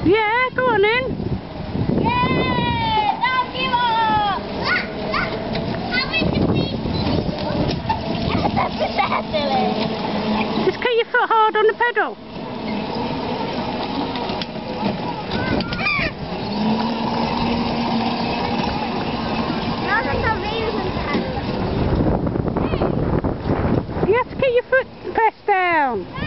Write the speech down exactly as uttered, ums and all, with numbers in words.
Yeah, go on in. Yeah, don't give up. Look, look. How is the feet? That's silly. Just keep your foot hard on the pedal. You have to keep your foot pressed down.